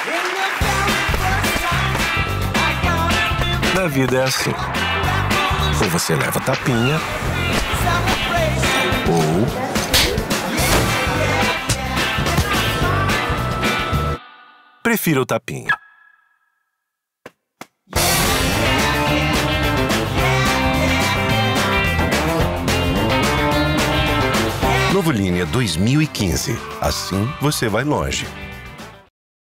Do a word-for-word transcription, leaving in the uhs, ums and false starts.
Na vida é assim. Ou você leva tapinha, ou... prefira o tapinha. Novo Linha dois mil e quinze. Assim você vai longe.